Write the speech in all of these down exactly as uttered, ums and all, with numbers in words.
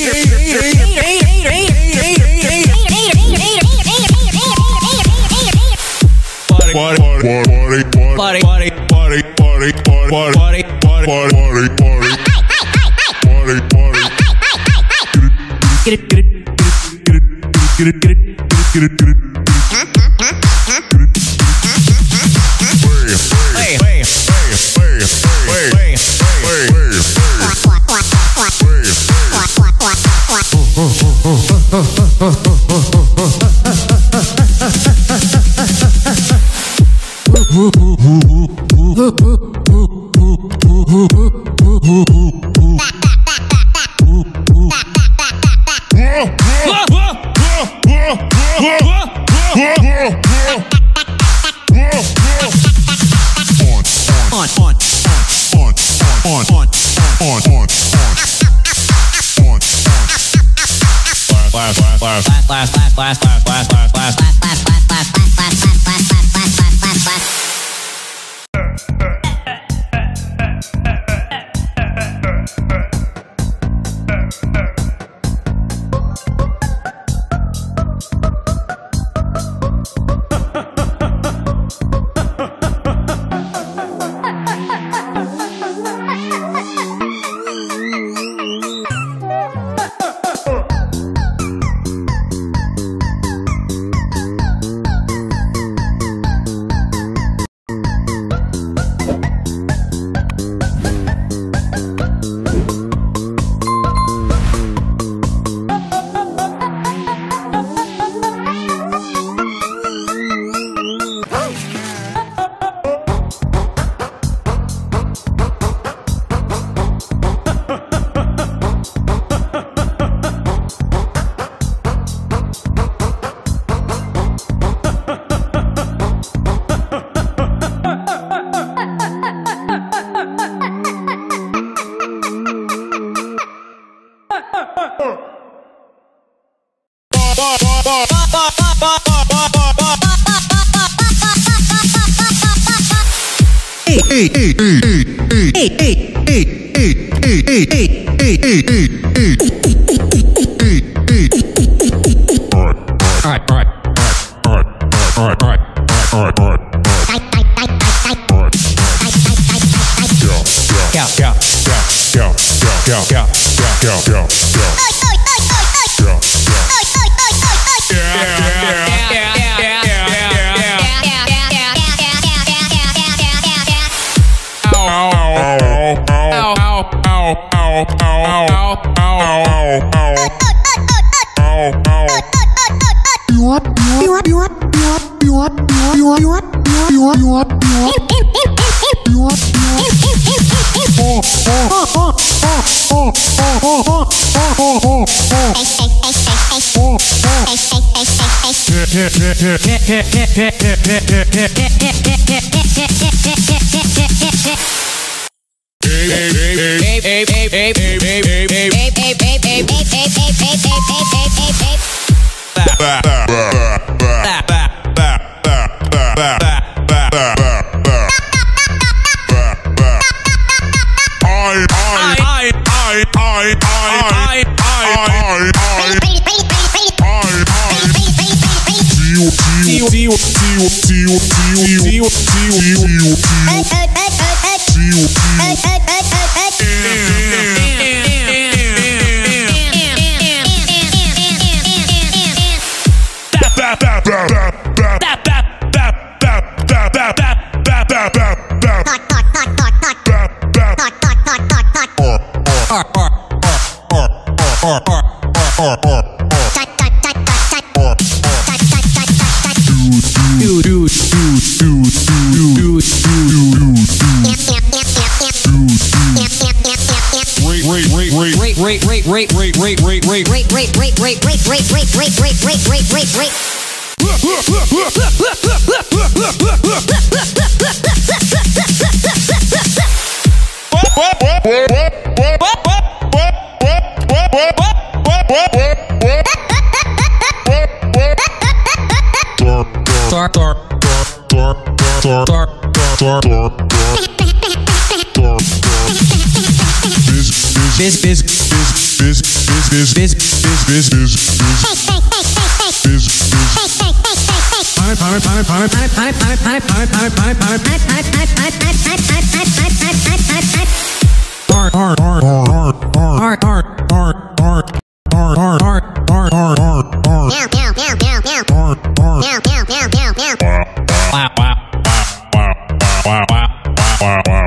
Get it, get it, get it, get it, get it, get it, get it. Hey, hey, hey, hey, biz biz biz biz biz biz biz Pine pine pine pine pine pine pine pine pine pine pine pine Hard hard hard hard hard hard hard hard hard hard hard hard hard hard Meow meow meow meow meow hard hard meow meow meow meow meow wow wow wow wow wow wow wow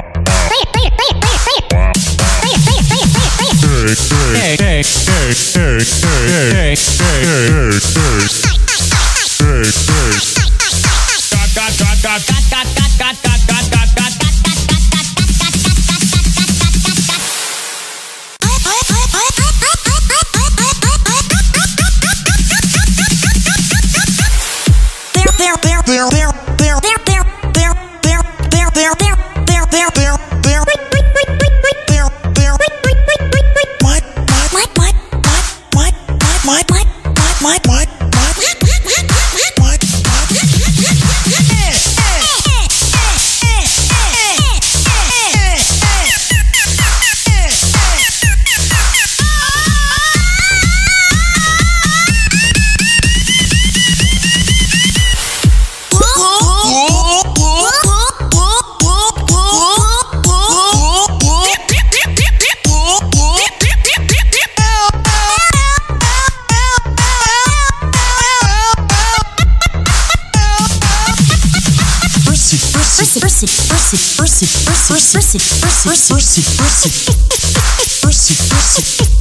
Hey hey hey hey hey hey hey hey Mercy, mercy, mercy, mercy, mercy, mercy, mercy, mercy, mercy, mercy, mercy, mercy.